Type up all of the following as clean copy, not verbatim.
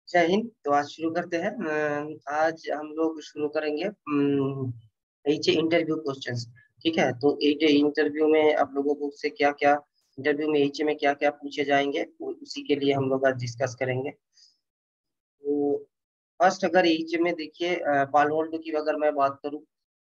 जय हिंद। तो आज शुरू करते हैं। आज हम लोग शुरू करेंगे एच इंटरव्यू क्वेश्चंस। ठीक है, तो एच इंटरव्यू में आप लोगों को से क्या क्या इंटरव्यू में एच में क्या क्या पूछे जाएंगे उसी के लिए हम लोग आज डिस्कस करेंगे। तो फर्स्ट अगर एच में देखिए, पालोल्टो की अगर मैं बात करूं,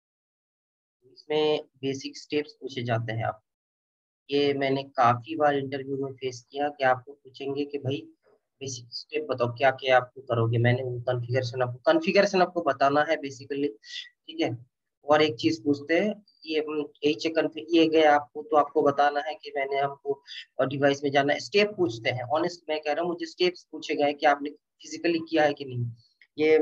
इसमें बेसिक स्टेप्स पूछे जाते हैं। आप ये मैंने काफी बार इंटरव्यू में फेस किया कि आपको पूछेंगे कि भाई बेसिक स्टेप बताओ, क्या क्या आपको करोगे। मैंने वो कॉन्फ़िगरेशन आपको बताना है बेसिकली। ठीक है, और एक चीज पूछते हैं, ये एच कन्फिग ये गए आपको, तो आपको बताना है कि मैंने हमको डिवाइस में जाना है। स्टेप पूछते हैं, ऑनेस्ट मैं कह रहा हूँ, मुझे स्टेप्स पूछे गए कि आपने फिजिकली किया है कि नहीं। ये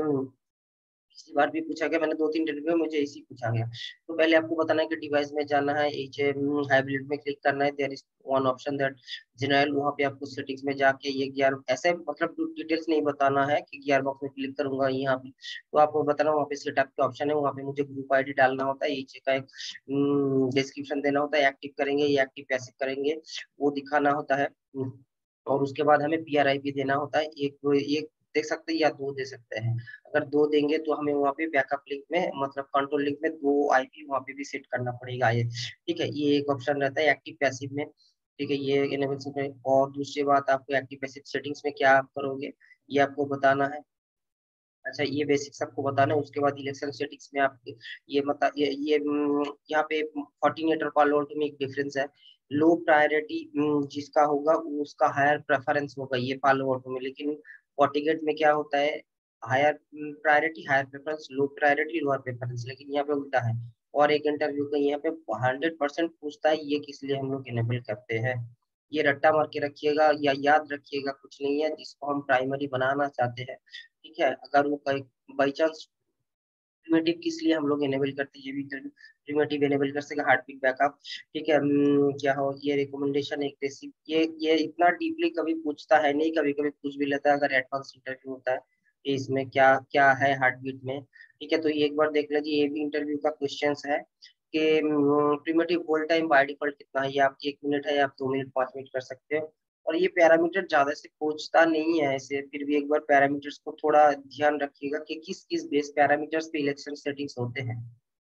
पिछली बार भी पूछा गया, मैंने 2-3 इंटरव्यू में मुझे इसी पूछा गया। तो पहले आपको बताना है कि डिवाइस में जाना है, एच हाइब्रिड में क्लिक करना है। There is one option that general, वहां पे आपको सेटिंग्स में जाके ये गियर ऐसे मतलब डिटेल्स नहीं बताना है कि गियर बॉक्स में क्लिक करूंगा यहाँ पे। तो आपको बताना वहाँ पे सेटअप के ऑप्शन है, वहाँ पे मुझे ग्रुप आईडी डालना होता है, एच का एक डिस्क्रिप्शन देना होता है, एक्टिव करेंगे या एक्टिव पैसिव करेंगे वो दिखाना होता है। और उसके बाद हमें पीआरआई भी देना होता है, एक दे सकते हैं या दो दे सकते हैं। अगर दो देंगे तो हमें वहाँ पे बैकअप लिंक में मतलब कंट्रोल लिंक में दो आईपी वहाँ पे भी सेट करना पड़ेगा ये। ठीक है, ये एक ऑप्शन रहता है एक्टिव पैसिव में। ठीक है, ये इनेबल से। और दूसरी बात, आपको एक्टिव पैसिव सेटिंग्स में क्या आप करोगे ये आपको बताना है। अच्छा, ये बेसिक्स आपको बताना है। उसके बाद इलेक्शन सेटिंग्स में आप ये मतलब यहाँ पे कोऑर्डिनेटर पालोल्ट में एक डिफरेंस है। लो प्रायोरिटी जिसका होगा वो उसका हायर प्रेफरेंस होगा ये पालोल्ट में, लेकिन फोर्टिगेट में क्या होता है, higher priority higher preference, low priority lower preference, लेकिन यहाँ पे उल्टा है। और एक इंटरव्यू का यहाँ पे 100% पूछता है, ये किस लिए हम लोग इनेबल करते हैं। ये रट्टा मार के रखिएगा या याद रखिएगा, कुछ नहीं है, जिसको हम प्राइमरी बनाना चाहते हैं। ठीक है, अगर वो बाई चांस प्रिमेटिव किस लिए हम लोग इनेबल करते हैं, ये भी प्रिमेटिव इनेबल कर सके, हार्ट बीट बैकअप। ठीक है, क्या हो ये रिकमेंडेशन एक बेसिक, ये इतना डीपली कभी पूछता है नहीं, कभी कभी पूछ भी लेता है अगर एडवांस इंटरव्यू होता है कि इसमें क्या क्या है हार्ट बीट में। ठीक है, तो ये एक बार देख लीजिए, ये भी इंटरव्यू का क्वेश्चन है कि preemptive hold time by default कितना है, ये आपकी 1 मिनट है या आप 2 मिनट 5 मिनट कर सकते हो। और ये पैरामीटर ज्यादा से पूछता नहीं है ऐसे, फिर भी एक बार पैरामीटर्स को थोड़ा ध्यान रखिएगा कि किस किस बेस पैरामीटर्स पे इलेक्शन सेटिंग्स होते हैं।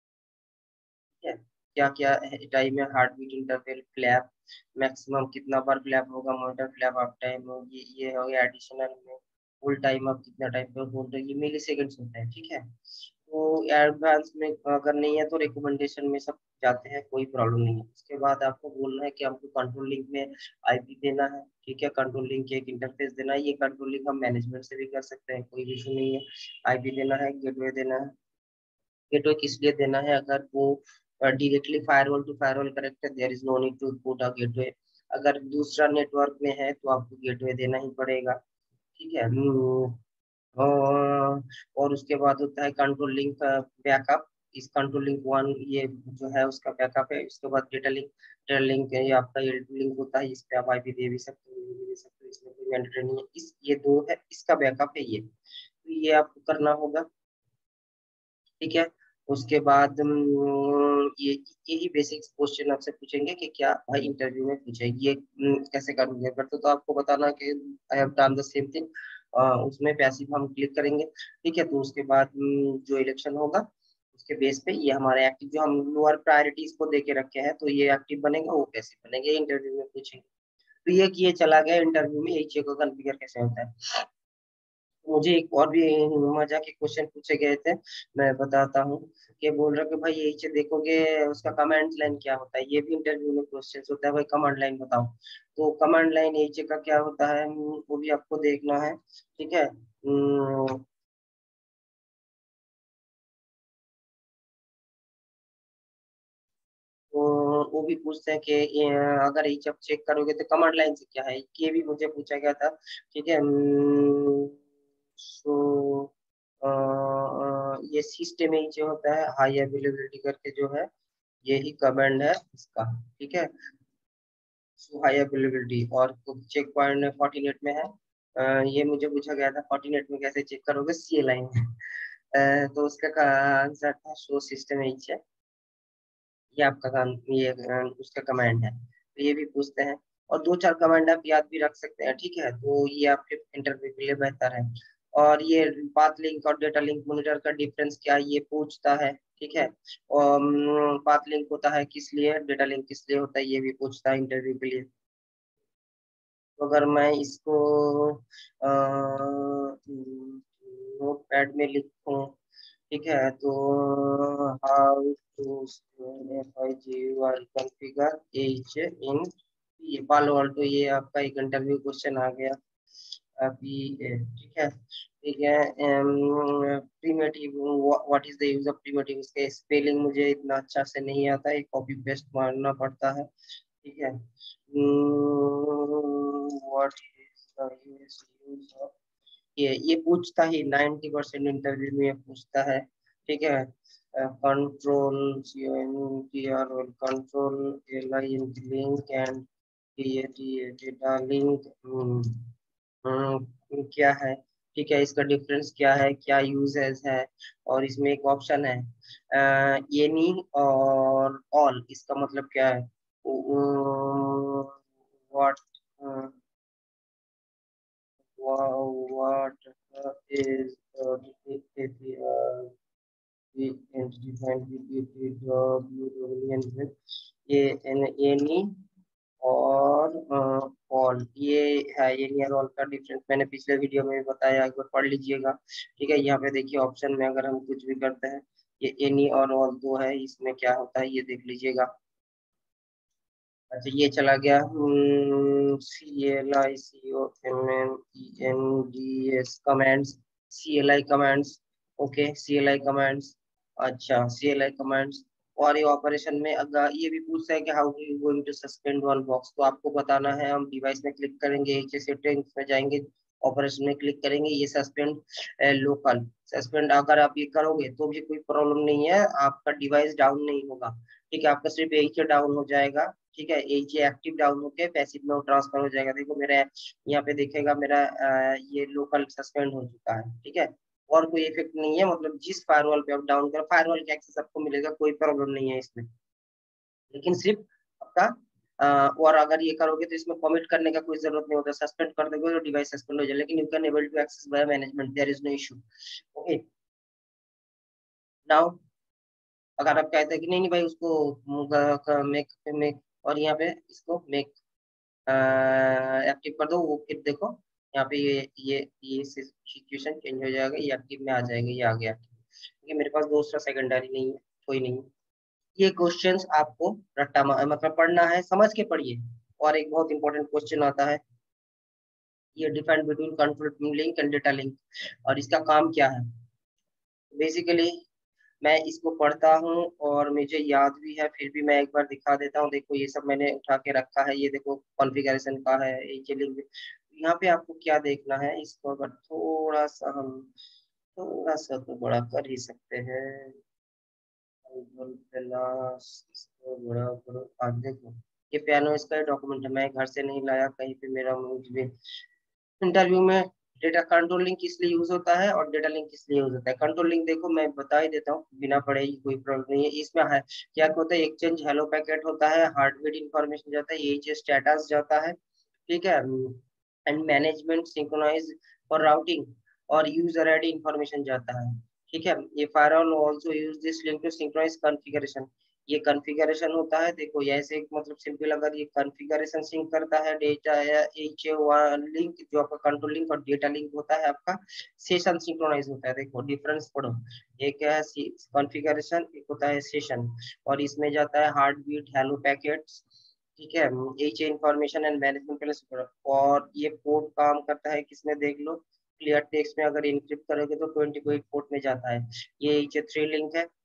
ठीक है, क्या क्या टाइम है, heart beat, interval, flap, maximum कितना बार फ्लैप होगा, मॉनिटर फ्लैप ऑफ टाइम हो, ये हो गया एडिशनल में। फुल टाइम आप कितना टाइम पे होल्ड, ये मिली सेकेंड्स होता है। ठीक है, तो एडवांस में अगर नहीं है तो रिकमेंडेशन में सब जाते हैं, कोई प्रॉब्लम नहीं है। उसके बाद आपको बोलना है कि हमको कंट्रोल लिंक में आईपी देना है। ठीक है, कंट्रोल लिंक के एक इंटरफेस देना है, ये कंट्रोल लिंक हम मैनेजमेंट से भी कर सकते हैं, कोई इशू नहीं है। आईपी देना है, गेटवे देना है। गेटवे किस लिए देना है, अगर वो directly firewall to firewall connect है, there is no need to put a gateway. अगर दूसरा नेटवर्क में है तो आपको गेटवे देना ही पड़ेगा। ठीक है, और उसके बाद होता है कंट्रोल लिंक बैकअप। इस कंट्रोल लिंक वन ये जो है उसका बैकअप है। उसके बाद डेटा लिंक ये आपका ये लिंक होता है, इस पे आप आईपी दे भी सकते हो, ये भी दे सकते हो, इसमें कोई मैंडेटरी नहीं है। इस ये दो है, इसका बैकअप है ये, तो ये आपको करना होगा। ठीक है, उसके बाद ये यही बेसिक क्वेश्चन आपसे पूछेंगे कि क्या भाई इंटरव्यू में पूछेगी ये कैसे करोगे। करते तो आपको बताना कि I have done the same thing. उसमें पैसिव हम क्लिक करेंगे। ठीक है, तो उसके बाद जो इलेक्शन होगा उसके बेस पे ये हमारे एक्टिव जो हम लोअर प्रायोरिटीज को दे के रखे हैं, तो ये एक्टिव बनेगा, वो पैसिव बनेंगे, इंटरव्यू में पूछेंगे। तो ये चला गया इंटरव्यू में, ये चेक का कॉन्फ़िगर कैसे होता है। मुझे एक और भी मजा के क्वेश्चन पूछे गए थे, मैं बताता हूँ। कि बोल रहा कि भाई यही से देखोगे उसका कमांड लाइन क्या होता है, ये भी इंटरव्यू में क्वेश्चन होता है, भाई कमांड लाइन बताओ। तो कमांड लाइन यही का क्या होता है, वो भी आपको देखना है। ठीक है, तो वो भी पूछते हैं कि अगर ये जब चेक करोगे तो कमांड लाइन से क्या है, ये भी मुझे पूछा गया था। ठीक है, सो ये सिस्टम ही जो होता है हाई अवेलेबिलिटी करके जो है, यही कमांड है इसका। ठीक है, सो हाई अवेलेबिलिटी, और चेक पॉइंट 48 में है। ये मुझे पूछा गया था 48 में कैसे चेक करोगे, सी लाइन है। तो उसका आंसर था शो सिस्टम एच है, ये आपका काम, ये उसका कमांड है, तो ये भी पूछते हैं। और 2-4 कमांड आप याद भी रख सकते हैं। ठीक है, तो ये आपके इंटरव्यू के लिए बेहतर है। और ये पाथ लिंक और डेटा लिंक मॉनिटर का डिफरेंस क्या है ये पूछता है, ठीक है। और पाथ लिंक होता है किस लिए, डेटा लिंक किस लिए होता है ये भी पूछता है इंटरव्यू के लिए। तो अगर मैं इसको नोट पैड में लिखूं, ठीक है, तो how to configure H in, ये पालो अल्टो, ये आपका एक इंटरव्यू क्वेश्चन आ गया अभी, ठीक है, ठीक है। Preemptive, what is the use of preemptive, इसके स्पेलिंग मुझे इतना अच्छा से नहीं आता है, कॉपी पेस्ट मारना पड़ता है, ठीक है। What is the use of, ये पूछता ही 90% इंटरव्यू में ये पूछता है, ठीक है। Control control line link and data link क्या है, ठीक है, इसका डिफरेंस क्या है, क्या यूजेस है। और इसमें एक ऑप्शन है एनी और ऑल, इसका मतलब क्या है, व्हाट what is defined ये एनी और ऑल, ये है एनी और ऑल का डिफरेंस, मैंने पिछले वीडियो में भी बताया, एक बार पढ़ लीजिएगा, ठीक है। यहाँ पे देखिए ऑप्शन में अगर हम कुछ भी करते हैं, ये एनी और ऑल दो है, इसमें क्या होता है ये देख लीजिएगा। अच्छा ये चला गया CLI COMMENDS comments, CLI comments, okay CLI comments, अच्छा CLI कमेंट्स। और ये ऑपरेशन में अगर ये भी पूछता है कि how do you going to suspend one box, तो आपको बताना है, हम डिवाइस में क्लिक करेंगे, एच सेटिंग्स में जाएंगे, ऑपरेशन में क्लिक करेंगे, ये सस्पेंड लोकल सस्पेंड, अगर आप ये करोगे तो भी कोई प्रॉब्लम नहीं है, आपका डिवाइस डाउन नहीं होगा, ठीक है, आपका सिर्फ एच डाउन हो जाएगा, ठीक है, एच एक्टिव डाउन होके पैसिव में ट्रांसफर हो जाएगा। देखो मेरा यहाँ पे देखेगा मेरा ये लोकल सस्पेंड हो चुका है, ठीक है, और कोई इफेक्ट नहीं है, मतलब जिस फायरवॉल पे आप डाउन करो फायरवॉल के एक्सेस आपको मिलेगा, कोई प्रॉब्लम नहीं है इसमें, लेकिन सिर्फ आपका और अगर ये करोगे तो इसमें कमिट करने का कोई जरूरत नहीं होता, सस्पेंड कर दोगे तो डिवाइस सस्पेंड हो जाए, लेकिन you can able to access by management, there is no issue, okay. Now अगर आप कहते हैं कि नहीं नहीं भाई उसको मेक मेक और यहाँ पे इसको मेक एक्टिव कर दो, वो फिर देखो यहाँ पे ये सिचुएशन चेंज हो जाएगा, ये एक्टिव में आ जाएगा, ये आ गया, क्योंकि मेरे पास दूसरा सेकेंडरी नहीं है, कोई नहीं। ये क्वेश्चंस आपको रट्टा मतलब पढ़ना है, समझ के पढ़िए। और एक बहुत इंपॉर्टेंट क्वेश्चन आता है, ये define between control link and data link, और इसका काम क्या है। बेसिकली मैं इसको पढ़ता हूँ और मुझे याद भी है, फिर भी मैं एक बार दिखा देता हूँ, देखो ये सब मैंने उठा के रखा है, ये देखो कॉन्फ़िगरेशन का है, ये लिंक यहाँ पे आपको क्या देखना है, इसको अगर थोड़ा सा हम थोड़ा सा तो बड़ा कर ही सकते हैं, इसको बड़ा करो, आप देखो ये पियानो इसका डॉक्यूमेंट है, मैं घर से नहीं लाया, कहीं पे मेरा मुझ में इंटरव्यू में डेटा कंट्रोल लिंक किस लिए यूज होता है और डेटा लिंक किस लिए यूज होता है। कंट्रोल लिंक देखो मैं बता ही देता हूँ, बिना पढ़े ही कोई प्रॉब्लम नहीं है, इसमें है क्या होता है, एक्सचेंज हेलो पैकेट होता है, हार्टबीट इंफॉर्मेशन जाता है, ये स्टेटस जाता है, ठीक है, एंड मैनेजमेंट सिंक्रोनाइज और राउटिंग और यूजर आईडी इंफॉर्मेशन जाता है, ठीक है। ये firewall also use this link to synchronize configuration, ये कॉन्फ़िगरेशन होता है, देखो ये ऐसे मतलब सिंपल, अगर ये कॉन्फ़िगरेशन सिंक करता है डेटा या एच लिंक जो आपका कंट्रोल लिंक, और डेटा लिंक होता है आपका सेशन सिंक्रोनाइज होता है, देखो डिफरेंस पढ़ो, एक है कॉन्फ़िगरेशन, एक होता है सेशन, और इसमें जाता है हार्ट बीट हेलो पैकेट्स, ठीक है, एच इंफॉर्मेशन एंड मैनेजमेंट के लिए, और ये पोर्ट काम करता है किसमें देख लो, क्लियर टेक्स्ट में अगर इनक्रिप्ट करोगे तो 28 पोर्ट में जाता है, ये एच थ्री लिंक है,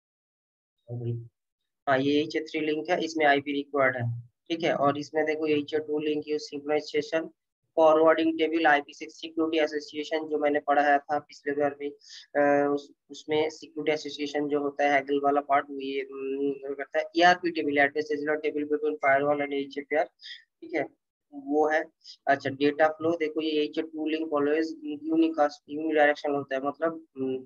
हाँ ये एच थ्री लिंक है, इसमें आईपी रिक्वायर्ड है, ठीक है, और इसमें देखो H two link use synchronization, forwarding table आईपी6 सिक्योरिटी एसोसिएशन जो मैंने पढ़ाया था पिछले बार भी, उसमें सिक्योरिटी एसोसिएशन जो होता है हैगल वाला पार्ट, वो ये करता है, ERP table address table between firewall and HAPR, ठीक है, वो है। अच्छा डेटा फ्लो देखो, ये H two link always unidirectional होता है, मतलब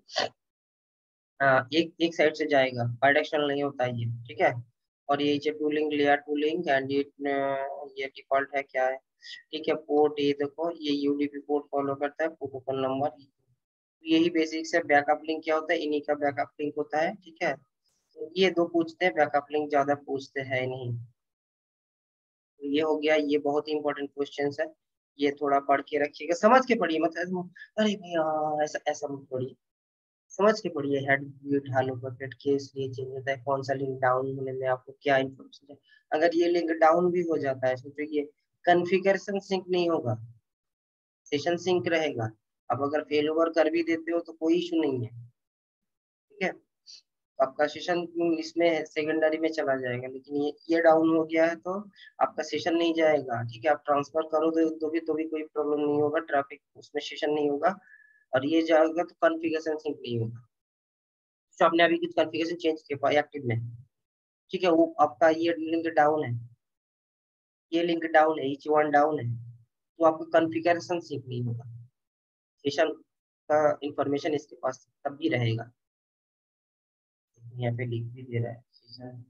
हाँ एक एक साइड से जाएगा, बायडायरेक्शनल नहीं होता ये, ठीक है। और ये टूलिंग लेयर टूलिंग एंड ये डिफॉल्ट है क्या है, ठीक है। पोर्ट ये देखो, ये यूडीपी पोर्ट फॉलो करता है, प्रोटोकॉल नंबर। यही बेसिक्स है। बैकअप लिंक क्या होता है, इन्हीं का बैकअप लिंक होता है, ठीक है। तो ये दो पूछते हैं, बैकअप लिंक ज्यादा पूछते हैं नहीं। तो ये हो गया, ये बहुत ही इंपॉर्टेंट क्वेश्चन है। ये थोड़ा पढ़ के रखिएगा, समझ के पढ़िए, मतलब अरे भैया ऐसा ऐसा मत पढ़िए, समझ के पढ़िए। हेड व्यू ढालो बकेट के इसलिए चेंज होता है, कौन सा लिंक डाउन होने में आपको क्या इन्फॉर्मेशन है। अगर ये लिंक डाउन भी हो जाता है, सोचो ये कॉन्फ़िगरेशन सिंक नहीं होगा, सेशन सिंक रहेगा। अब अगर फेल ओवर कर भी देते हो तो कोई इशू नहीं है, ठीक है। आपका सेशन इसमें सेकेंडरी में चला जाएगा, लेकिन ये डाउन हो गया है तो आपका सेशन नहीं जाएगा, ठीक है। आप ट्रांसफर करो तो भी कोई प्रॉब्लम नहीं होगा, ट्रैफिक उसमें सेशन नहीं होगा। और ये जाएगा तो कॉन्फ़िगरेशन सिंक नहीं होगा। तो आपने अभी कुछ कॉन्फ़िगरेशन चेंज किया एक्टिव में, ठीक है, वो आपका ये लिंक डाउन है, ये लिंक डाउन है, each वन डाउन है, तो आपको कॉन्फ़िगरेशन सिंक नहीं होगा, सेशन का इंफॉर्मेशन इसके पास तब भी रहेगा। यहाँ पे लिख भी दे रहा है सेशन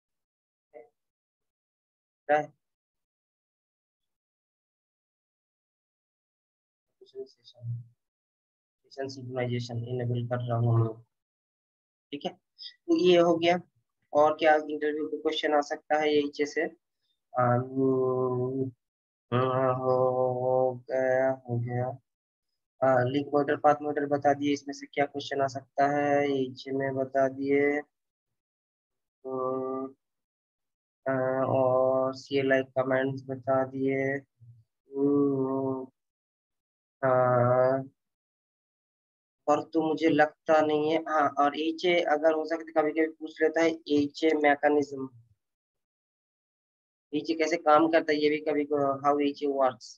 है, सेशन सेशन सिंक्रोनाइजेशन इनेबल कर रहा हूँ हम लोग, ठीक है। तो ये हो गया। और क्या इंटरव्यू का क्वेश्चन आ सकता है यही जैसे हो गया लिंक मॉडल पाथ मॉडल बता दिए, इसमें से क्या क्वेश्चन आ सकता है यही में बता दिए। और CLI कमेंट्स बता दिए। हम्म, हाँ, और तो मुझे लगता नहीं है, हाँ, और एच ए अगर हो सकता कभी कभी पूछ लेता है, H A mechanism, H A कैसे काम करता है, ये भी कभी, how H A works,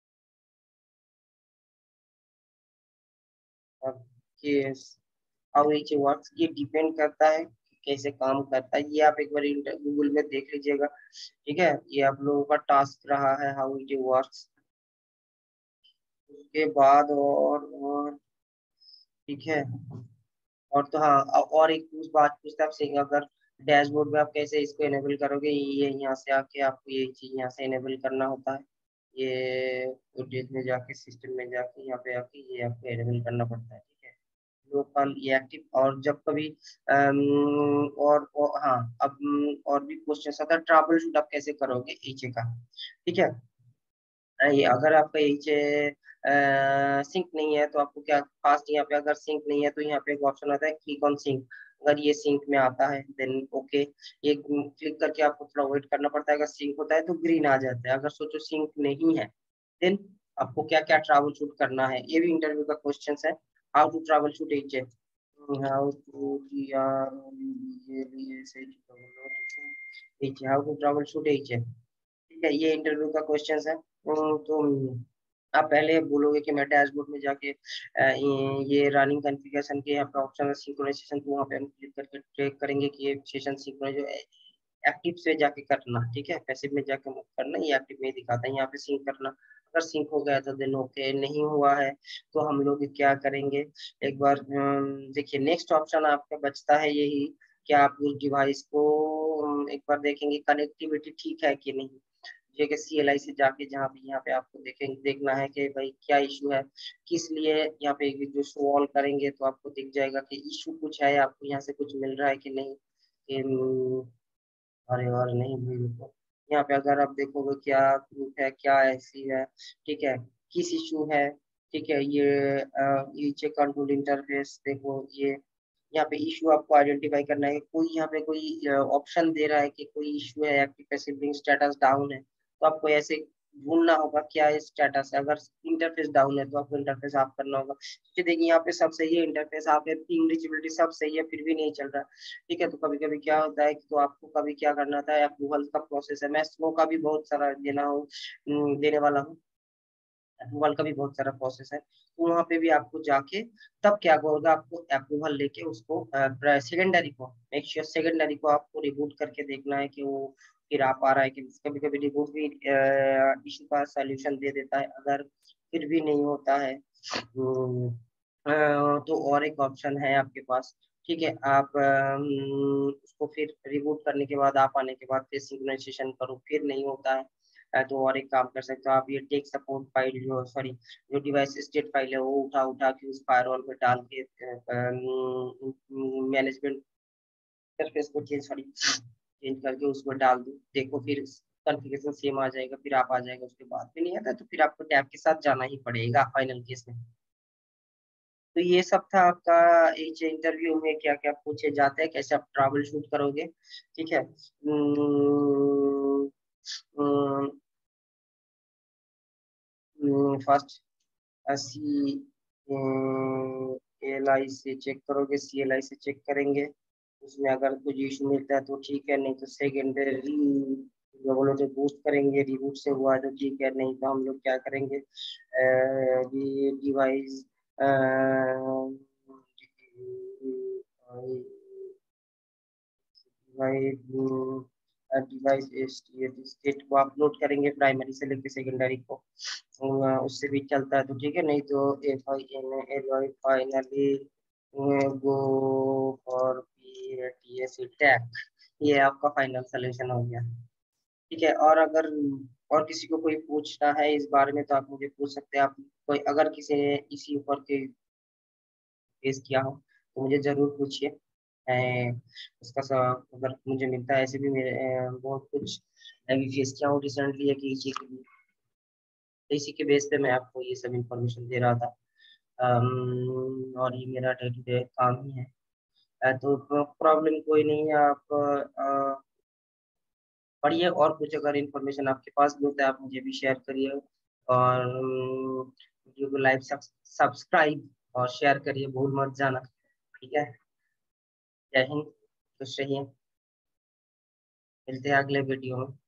how H A works, ये डिपेंड करता है कि कैसे काम करता है। ये आप एक बार गूगल में देख लीजिएगा, ठीक है। ये आप लोगों का टास्क रहा है, हाउ एच ए वर्क्स। उसके बाद और ठीक है। और तो हाँ, और एक उस बात पूछता आपसे, अगर डैशबोर्ड में आप कैसे इसको इनेबल करोगे, ये यहाँ से आके आपको ये चीज यहाँ से इनेबल करना होता है। ये ओटीएस में जाके सिस्टम में जाके यहाँ पे आके ये आपको इनेबल करना पड़ता है, ठीक है। लोकल ये एक्टिव, और जब कभी हाँ, अब और भी क्वेश्चन आता है, ट्रबल शूट आप कैसे करोगे एचए का, ठीक है। ये अगर आपका नीचे सिंक नहीं है तो आपको क्या फास्ट, यहाँ पे अगर सिंक नहीं है तो यहाँ पे एक ऑप्शन आता है क्लिक ऑन सिंक। अगर ये सिंक में आता है देन ओके, ये क्लिक करके आपको थोड़ा वेट करना पड़ता है। अगर सिंक होता है तो ग्रीन आ जाता है, अगर सोचो सिंक नहीं है देन आपको क्या क्या ट्रैवल शूट करना है। ये भी इंटरव्यू का क्वेश्चन है, how to troubleshoot H, how to how to troubleshoot H, ठीक है। ये इंटरव्यू का क्वेश्चन है। तो आप पहले बोलोगे कि मैं डैशबोर्ड में जाके ये रनिंग कॉन्फ़िगरेशन के आपका ऑप्शन है सिंक्रोनाइजेशन, तो वहाँ पे हम क्लिक करके चेक करेंगे कि ये सेशन सिंक्रोनाइज एक्टिव से जाके करना, ठीक है। पैसिव में जाके मत करना, ये एक्टिव में दिखाता है, यहाँ पे सिंक करना। अगर सिंक हो गया तो देन ओके, नहीं हुआ है तो हम लोग क्या करेंगे, एक बार देखिए नेक्स्ट ऑप्शन आपका बचता है यही कि आप उस डिवाइस को एक बार देखेंगे कनेक्टिविटी ठीक है कि नहीं। जगह CLI से जाके जहाँ पे यहाँ पे आपको देखेंगे, देखना है कि भाई क्या इशू है, किस लिए यहाँ पे जो सॉल्व करेंगे तो आपको दिख जाएगा कि इशू कुछ है, आपको यहाँ से कुछ मिल रहा है कि नहीं कि अरे और नहीं भी तो यहाँ पे अगर आप देखोगे क्या प्रूफ है, क्या ऐसी है, ठीक है, किस इशू है, ठीक है। ये चेक कंट्रोल इंटरफेस देखो, ये यहाँ पे इशू आपको आइडेंटिफाई करना है। कोई यहाँ पे कोई ऑप्शन दे रहा है कि कोई इशू है, active passive link status down है, तो आपको ऐसे ढूंढना होगा क्या स्टेटस है। अगर इंटरफेस डाउन है तो आपको इंटरफेस ऑफ करना होगा। तो देखिए यहाँ पे सब सही है, इंटरफेस आप है, पिंग रीचेबिलिटी सब सही है, फिर भी नहीं चल रहा, ठीक है। तो कभी कभी क्या होता है कि तो आपको कभी क्या करना था, अप्रूवल का प्रोसेस है, मैं स्लो का भी बहुत सारा देने वाला हूँ, अप्रूवल का भी बहुत सारा प्रोसेस है। तो वहाँ पे भी आपको जाके तब क्या होगा, आपको अप्रूवल लेके उसको सेकेंडरी को मेक श्योर, सेकेंडरी को आपको रिबूट करके देखना है कि वो फिर आ पा रहा है कि। कभी कभी रिबूट भी इशू का सॉल्यूशन दे देता है, अगर फिर भी नहीं होता है तो और एक ऑप्शन है आपके पास, ठीक है। आप उसको फिर रिबूट करने के बाद, आप आने के बाद फिर सिंक्रोनाइजेशन करो, फिर नहीं होता है तो और एक काम कर सकते हो आप, ये टेक सपोर्ट फाइल जो सॉरी जो डिवाइस स्टेट फाइल है वो उठा उठा के उस फायरवॉल पे डाल के मैनेजमेंट इंटरफेस को चेंज करके उसको डाल दो, देखो फिर कॉन्फ़िगरेशन सेम आ जाएगा, फिर आप आ जाएगा। उसके बाद भी नहीं आता तो फिर आपको टैब के साथ जाना ही पड़ेगा फाइनल केस में। तो ये सब था आपका इस इंटरव्यू में क्या क्या पूछे जाते हैं, कैसे आप ट्रबल शूट करोगे, ठीक है। फर्स्ट सी एल आई से चेक करोगे, सी एल आई से चेक करेंगे, उसमें अगर कुछ इशू मिलता है तो ठीक है, नहीं तो सेकेंडरी बोलो तो बूस्ट करेंगे, रिबूट से हुआ तो ठीक है, नहीं तो हम लोग क्या करेंगे, डिवाइस डिवाइस स्टेट को अपलोड करेंगे प्राइमरी से लेकर सेकेंडरी को, उससे भी चलता है तो ठीक है, नहीं तो F I N L I finally go for P T S tag. ये आपका फाइनल सोल्यूशन हो गया, ठीक है। और अगर और किसी को कोई पूछना है इस बारे में तो आप मुझे पूछ सकते हैं। आप कोई अगर किसी ने इसी ऊपर के फेस किया हो तो मुझे जरूर पूछिए। उसका अगर मुझे मिलता है, ऐसे भी मेरे बहुत कुछ अभी फेस किया हूँ रिसेंटली है कि इसी के बेस पे मैं आपको ये सब इंफॉर्मेशन दे रहा था। और ये मेरा डे टू डे काम ही है। तो प्रॉब्लम कोई नहीं है, आप पढ़िए, और कुछ अगर इंफॉर्मेशन आपके पास भी होता है आप मुझे भी शेयर करिए, और वीडियो को लाइक सब्सक्राइब और शेयर करिए, भूल मत जाना, ठीक है। जय हिंद, खुश रहिए, मिलते हैं अगले वीडियो में।